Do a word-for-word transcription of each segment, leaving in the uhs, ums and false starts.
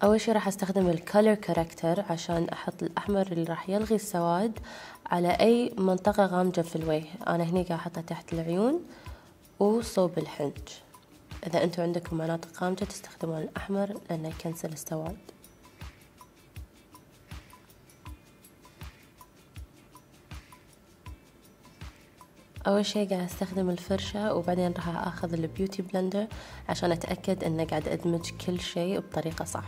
أول شي راح أستخدم الكولر كاركتر عشان أحط الأحمر اللي راح يلغي السواد على أي منطقة غامجة في الوجه. أنا هني قاعد أحطها تحت العيون وصوب الحنج. إذا أنتوا عندكم مناطق غامجة تستخدمون الأحمر لأنه يكنسل السواد. أول شي قاعد أستخدم الفرشة وبعدين راح أخذ البيوتي بلندر عشان أتأكد أنه قاعد أدمج كل شي بطريقة صح.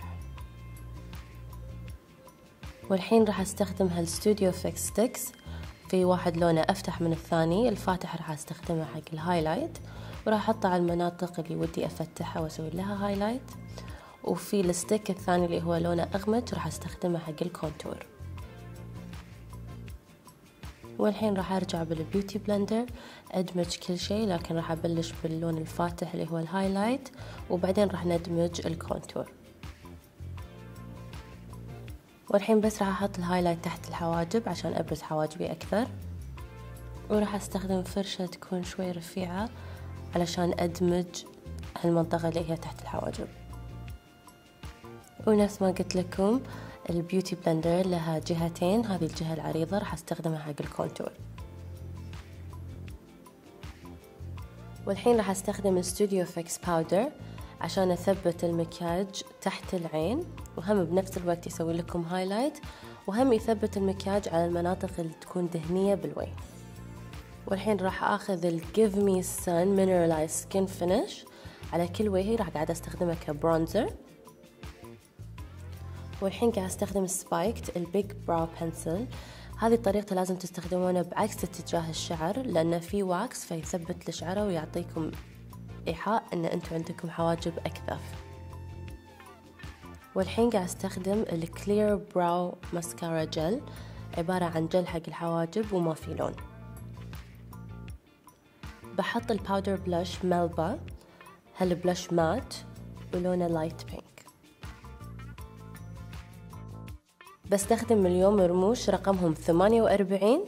والحين راح أستخدم هالستوديو فيكس ستيكس، في واحد لونه أفتح من الثاني، الفاتح راح أستخدمه حق الهايلايت وراح أحطه على المناطق اللي ودي أفتحها وأسوي لها هايلايت، وفي الستيك الثاني اللي هو لونه أغمج راح أستخدمه حق الكونتور. والحين راح أرجع بالبيوتي بلندر أدمج كل شيء، لكن راح أبلش باللون الفاتح اللي هو الهايلايت وبعدين راح ندمج الكونتور. والحين بس راح أحط الهايلايت تحت الحواجب عشان أبرز حواجبي أكثر، وراح أستخدم فرشة تكون شوي رفيعة علشان أدمج هالمنطقة اللي هي تحت الحواجب. ونفس ما قلت لكم البيوتي بلندر لها جهتين، هذه الجهة العريضة راح أستخدمها حق الكونتور. والحين راح أستخدم الستوديو فيكس باودر عشان أثبت المكياج تحت العين، وهم بنفس الوقت يسوي لكم هايلايت، وهم يثبت المكياج على المناطق اللي تكون دهنية بالوجه. والحين راح أخذ ال Give Me Sun Mineralized Skin Finish على كل وجهي، راح قاعد أستخدمه كبرونزر. والحين قاعد أستخدم سبايكت البيج براو بنسل، هذه طريقته لازم تستخدمونه بعكس اتجاه الشعر لأنه في واكس فيثبت الشعر ويعطيكم إيحاء أن أنتم عندكم حواجب أكثف. والحين قاعد أستخدم الكلير براو ماسكارا جل، عبارة عن جل حق الحواجب وما في لون. بحط الباودر بلاش ملبا، هالبلاش مات ولونه لايت بينك. بستخدم اليوم رموش رقمهم ثمانية وأربعين.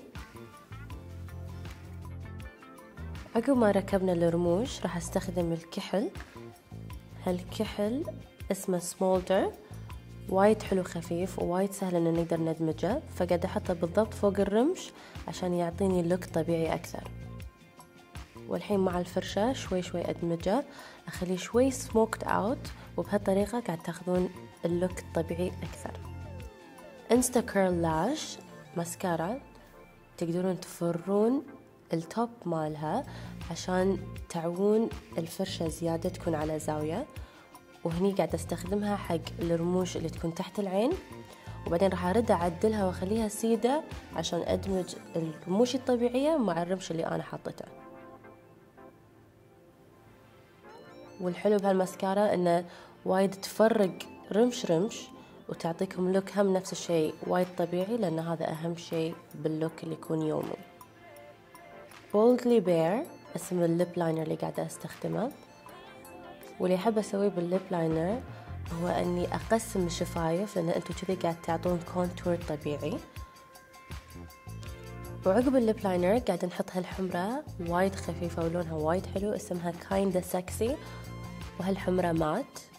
عقب ما ركبنا الرموش راح استخدم الكحل، هالكحل اسمه سمولدر، وايد حلو خفيف ووايد سهل ان نقدر ندمجه، فقاعد احطه بالضبط فوق الرمش عشان يعطيني لوك طبيعي اكثر. والحين مع الفرشة شوي شوي ادمجه، اخليه شوي سموكد اوت، وبهالطريقة قاعد تاخذون اللوك الطبيعي اكثر. انستا كيرل لاش ماسكارا، تقدرون تفرون التوب مالها عشان تعون الفرشة زيادة تكون على زاوية، وهني قاعدة استخدمها حق الرموش اللي تكون تحت العين، وبعدين راح ارد اعدلها واخليها سيدة عشان ادمج الرموش الطبيعية مع الرمش اللي انا حاطته. والحلو بهالماسكارا انه وايد تفرق رمش رمش وتعطيكم لوك هم نفس الشيء وايد طبيعي، لان هذا اهم شيء باللوك اللي يكون يومي. بولدلي بير اسم الليب لاينر اللي قاعدة استخدمه، واللي احب اسويه بالليب لاينر هو اني اقسم الشفايف، لان انتو كذي قاعد تعطون كونتور طبيعي. وعقب الليب لاينر قاعد نحط هالحمرة وايد خفيفة ولونها وايد حلو، اسمها كايندا سكسي، وهالحمرة مات